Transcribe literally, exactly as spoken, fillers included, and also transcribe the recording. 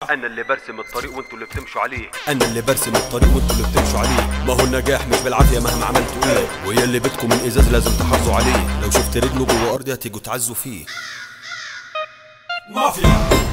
انا اللي برسم الطريق وانتوا اللي بتمشوا عليه. انا اللي برسم الطريق وانتوا اللي بتمشوا عليه. ما هو النجاح مش بالعافيه مهما عملتوا ايه، ويا اللي بدكم من ازاز لازم تحافظوا عليه. لو شفت رجله جوه ارضي هتيجوا تعزوا فيه. مافيا